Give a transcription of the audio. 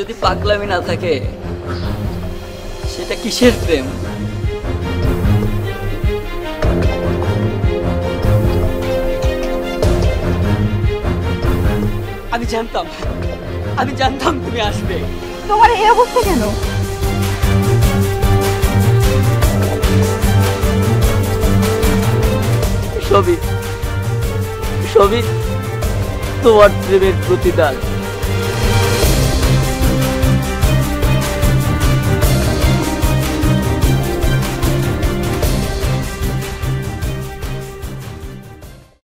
যদি পাগলামি না থাকে সেটা কিসের প্রেম? আমি জানতাম তুমি আসবে। তোমার এই অবস্থা কেন? সবই তোমার প্রেমের প্রতিদান।